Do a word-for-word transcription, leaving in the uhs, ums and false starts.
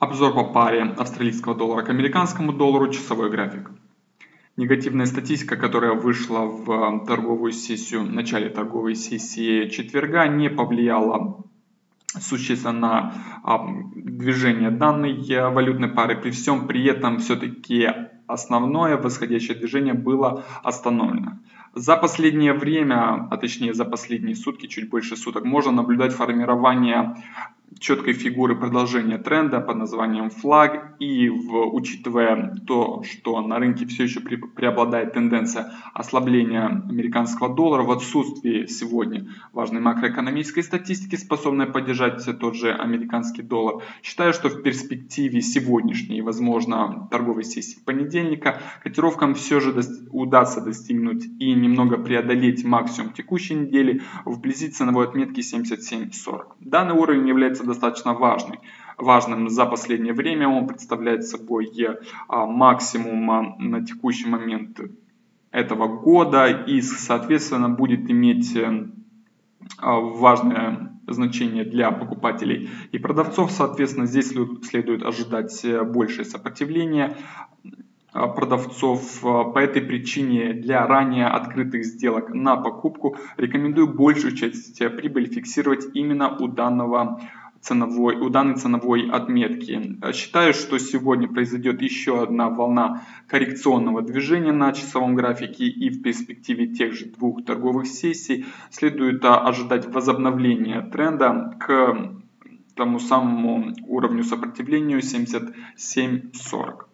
Обзор по паре австралийского доллара к американскому доллару, часовой график. Негативная статистика, которая вышла в торговую сессию, в начале торговой сессии четверга, не повлияла существенно на а, движение данной валютной пары. При всем при этом все-таки основное восходящее движение было остановлено. За последнее время, а точнее за последние сутки, чуть больше суток, можно наблюдать формирование четкой фигуры продолжения тренда под названием флаг, и в, учитывая то, что на рынке все еще при, преобладает тенденция ослабления американского доллара в отсутствии сегодня важной макроэкономической статистики, способной поддержать тот же американский доллар, считаю, что в перспективе сегодняшней, возможно, торговой сессии понедельника, котировкам все же даст, удастся достигнуть и немного преодолеть максимум текущей недели вблизи ценовой отметки семьдесят семь сорок. Данный уровень является достаточно важный, важным за последнее время. Он представляет собой а, максимум а, на текущий момент этого года и, соответственно, будет иметь а, важное значение для покупателей и продавцов. Соответственно, здесь следует ожидать большее сопротивление продавцов. По этой причине для ранее открытых сделок на покупку рекомендую большую часть прибыли фиксировать именно у данного ценовой, у данной ценовой отметки. Считаю, что сегодня произойдет еще одна волна коррекционного движения на часовом графике, и в перспективе тех же двух торговых сессий следует ожидать возобновления тренда к тому самому уровню сопротивления семьдесят семь сорок.